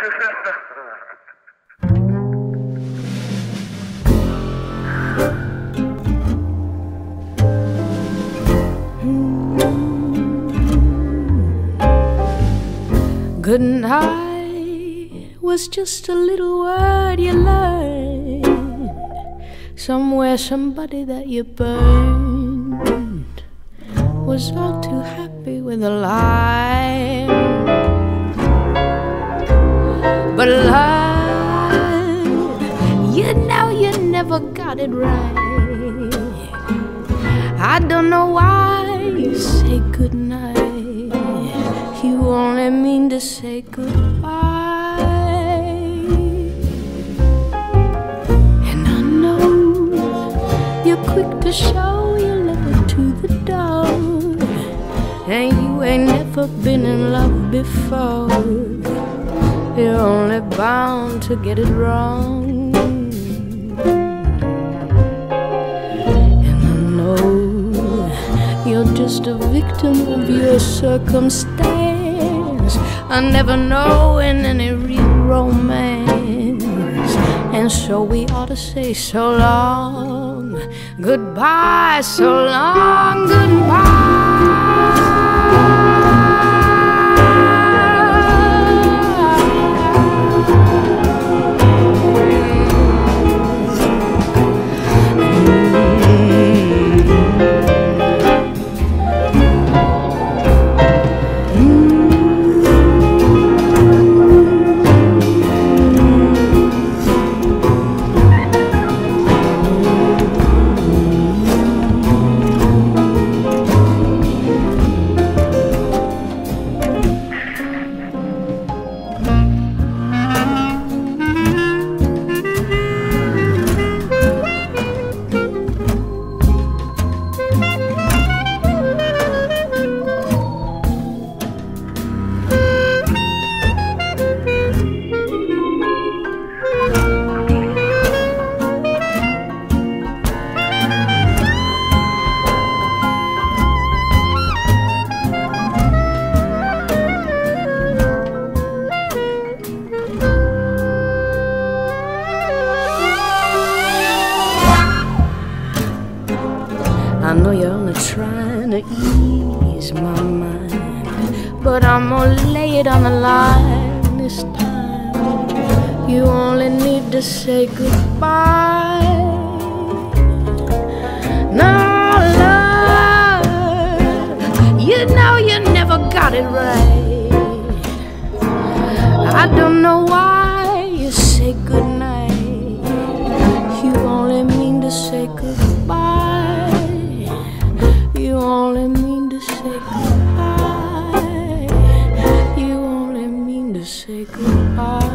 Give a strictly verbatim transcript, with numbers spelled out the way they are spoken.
Good night was just a little word you learned somewhere. Somebody that you burned was all too happy with a lie. But love, you know you never got it right. I don't know why you say goodnight. You only mean to say goodbye. And I know you're quick to show your love to the door, and you ain't never been in love before. You're only bound to get it wrong. And I know you're just a victim of your circumstance, I never know in any real romance. And so we ought to say so long, goodbye, so long, goodbye. I know you're only trying to ease my mind, but I'm gonna lay it on the line this time. You only need to say goodbye. No, love, you know you never got it right. I don't know why you say goodnight. You only mean to say goodbye. You only mean to say goodbye. You only mean to say goodbye.